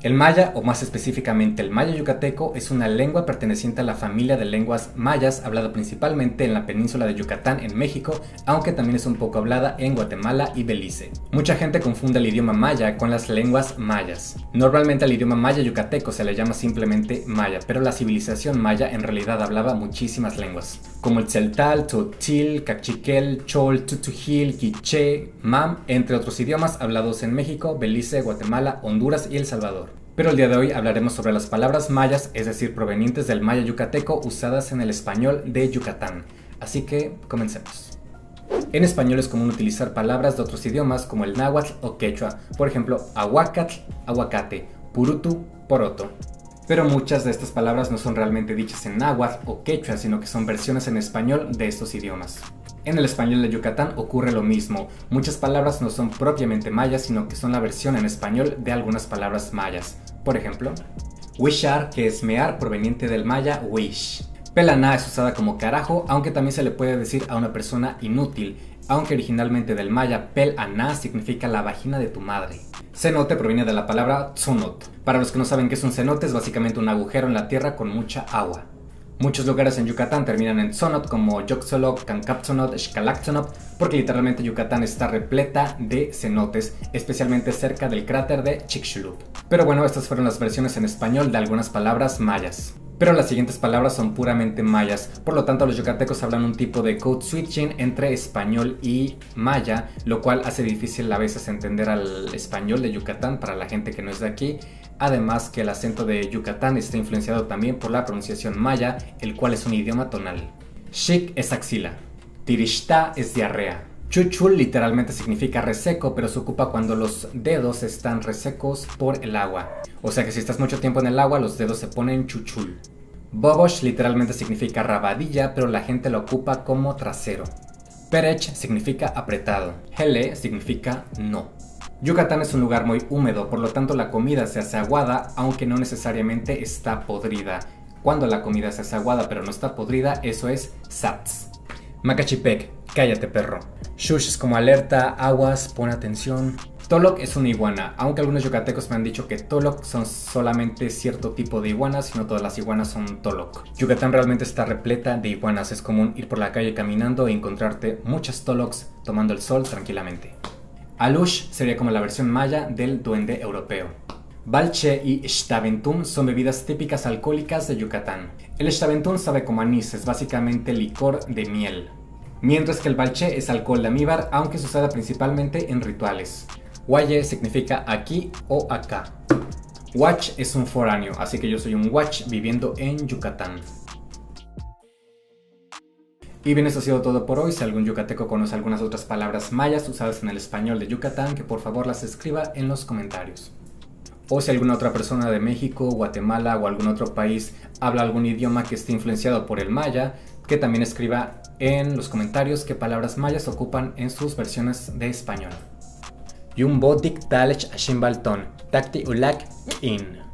El maya, o más específicamente el maya yucateco, es una lengua perteneciente a la familia de lenguas mayas, hablada principalmente en la península de Yucatán en México, aunque también es un poco hablada en Guatemala y Belice. Mucha gente confunde el idioma maya con las lenguas mayas. Normalmente al idioma maya yucateco se le llama simplemente maya, pero la civilización maya en realidad hablaba muchísimas lenguas, como el tzeltal, tzotzil, cachiquel, chol, tutujil, quiché, mam, entre otros idiomas hablados en México, Belice, Guatemala, Honduras y El Salvador. Pero el día de hoy hablaremos sobre las palabras mayas, es decir, provenientes del maya yucateco usadas en el español de Yucatán. Así que comencemos. En español es común utilizar palabras de otros idiomas como el náhuatl o quechua, por ejemplo, aguacatl, aguacate, purutu, poroto. Pero muchas de estas palabras no son realmente dichas en náhuatl o quechua, sino que son versiones en español de estos idiomas. En el español de Yucatán ocurre lo mismo. Muchas palabras no son propiamente mayas, sino que son la versión en español de algunas palabras mayas. Por ejemplo, wishar, que es mear, proveniente del maya wish. Pelaná es usada como carajo, aunque también se le puede decir a una persona inútil, aunque originalmente del maya pel-aná significa la vagina de tu madre. Cenote proviene de la palabra tzonot. Para los que no saben qué es un cenote, es básicamente un agujero en la tierra con mucha agua. Muchos lugares en Yucatán terminan en tzonot como Yoxolok, Cancaptzonot, Xcalactzonot, porque literalmente Yucatán está repleta de cenotes, especialmente cerca del cráter de Chicxulub. Pero bueno, estas fueron las versiones en español de algunas palabras mayas. Pero las siguientes palabras son puramente mayas, por lo tanto los yucatecos hablan un tipo de code switching entre español y maya, lo cual hace difícil a veces entender al español de Yucatán para la gente que no es de aquí. Además que el acento de Yucatán está influenciado también por la pronunciación maya, el cual es un idioma tonal. Shik es axila, tirishta es diarrea. Chuchul literalmente significa reseco, pero se ocupa cuando los dedos están resecos por el agua. O sea que si estás mucho tiempo en el agua, los dedos se ponen chuchul. Bobosh literalmente significa rabadilla, pero la gente lo ocupa como trasero. Perech significa apretado. Hele significa no. Yucatán es un lugar muy húmedo, por lo tanto la comida se hace aguada, aunque no necesariamente está podrida. Cuando la comida se hace aguada pero no está podrida, eso es sats. Macachipec, cállate perro. Shush es como alerta, aguas, pon atención. Toloc es una iguana, aunque algunos yucatecos me han dicho que Toloc son solamente cierto tipo de iguanas y no todas las iguanas son Toloc. Yucatán realmente está repleta de iguanas, es común ir por la calle caminando e encontrarte muchas Tolocs tomando el sol tranquilamente. Alush sería como la versión maya del duende europeo. Balche y Xtaventum son bebidas típicas alcohólicas de Yucatán. El Xtaventum sabe como anís, es básicamente licor de miel. Mientras que el balché es alcohol de amíbar, aunque es usada principalmente en rituales. Guaye significa aquí o acá. Huach es un foráneo, así que yo soy un huach viviendo en Yucatán. Y bien, eso ha sido todo por hoy. Si algún yucateco conoce algunas otras palabras mayas usadas en el español de Yucatán, que por favor las escriba en los comentarios. O si alguna otra persona de México, Guatemala o algún otro país habla algún idioma que esté influenciado por el maya, que también escriba en los comentarios qué palabras mayas ocupan en sus versiones de español. Yumbodik talech ashimbalton, takti ulak in.